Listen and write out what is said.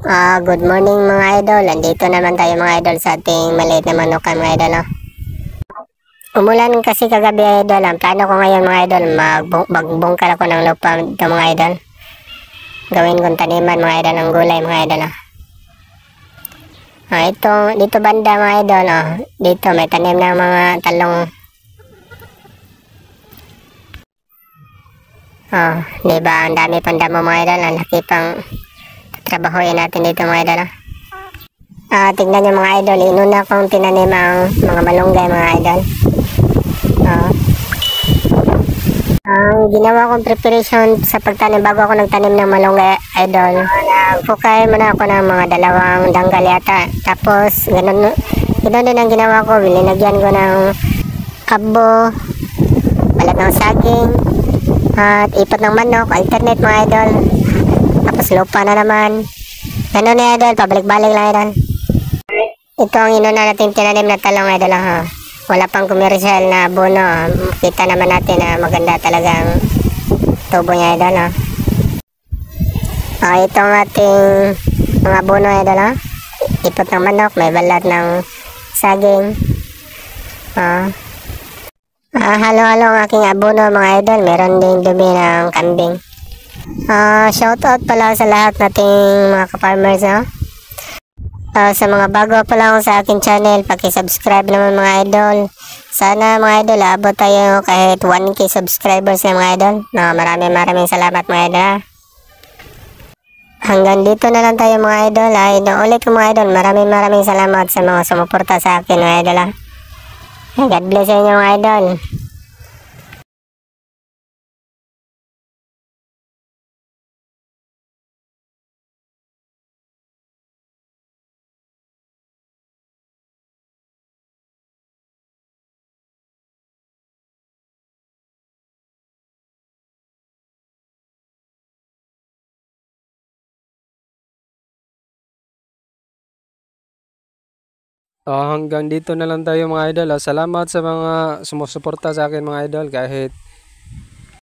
Good morning mga idol. Andito naman tayo mga idol sa ating maliit na manukan mga idol. Umulan kasi kagabi idol. Ang plano ko ngayon mga idol, magbungkal ako ng lupa dito mga idol. Gawin kong taniman mga idol ng gulay mga idol. Dito banda mga idol. Dito may tanim ng mga talong. Diba ang dami pang damo mga idol. Ang laki pang trabahoyin natin dito mga idol. Tignan nyo mga idol, inuna kong tinanim ang mga malunggay mga idol. Ang ginawa kong preparation sa pagtanim bago ako nagtanim ng malunggay idol, nagpukay muna ako ng mga 2 danggal yata. Tapos ganun din ang ginawa ko, linagyan ko ng abo, balat ng saging, at ipot ng manok, alternate mga idol. Tapos lupa na naman. Ganun na idol, pabalik-balik lang idol. Ito ang inuna natin tinanim na talong idol Wala pang komersyal na abono. Kita naman natin na maganda talagang tubo niya idol ito ang ating mga abono idol Ipot ng manok, may balat ng saging. Halo-halo ang aking abono mga idol. Meron ding dumi ng kambing. Shoutout pala sa lahat nating mga ka-farmers sa mga bago pa lang sa akin channel, paki-subscribe naman mga idol. Sana mga idol, abot tayo kahit 1k subscribers na mga idol. Maraming salamat mga idol. Hanggang dito na lang tayo mga idol. Ulit ko mga idol, maraming salamat sa mga sumuporta sa akin mga idol. God bless sa inyo mga idol. Hanggang dito na lang tayo mga idol. Salamat sa mga sumusuporta sa akin mga idol kahit